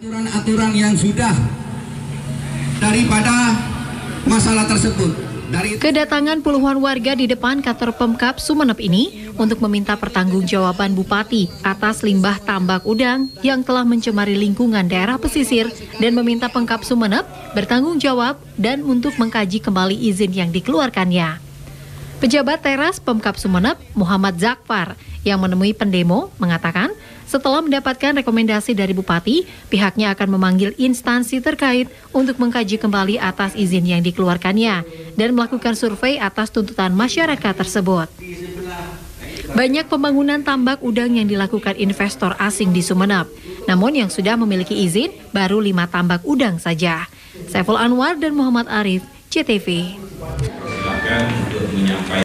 Aturan-aturan yang sudah daripada masalah tersebut. Kedatangan puluhan warga di depan kantor Pemkab Sumeneb ini untuk meminta pertanggungjawaban Bupati atas limbah tambak udang yang telah mencemari lingkungan daerah pesisir dan meminta Pemkab Sumeneb bertanggung jawab dan untuk mengkaji kembali izin yang dikeluarkannya. Pejabat teras Pemkab Sumeneb, Muhammad Zakfar, yang menemui pendemo mengatakan setelah mendapatkan rekomendasi dari Bupati, pihaknya akan memanggil instansi terkait untuk mengkaji kembali atas izin yang dikeluarkannya dan melakukan survei atas tuntutan masyarakat tersebut. Banyak pembangunan tambak udang yang dilakukan investor asing di Sumeneb, namun yang sudah memiliki izin baru 5 tambak udang saja. Saiful Anwar dan Muhammad Arif, CTV.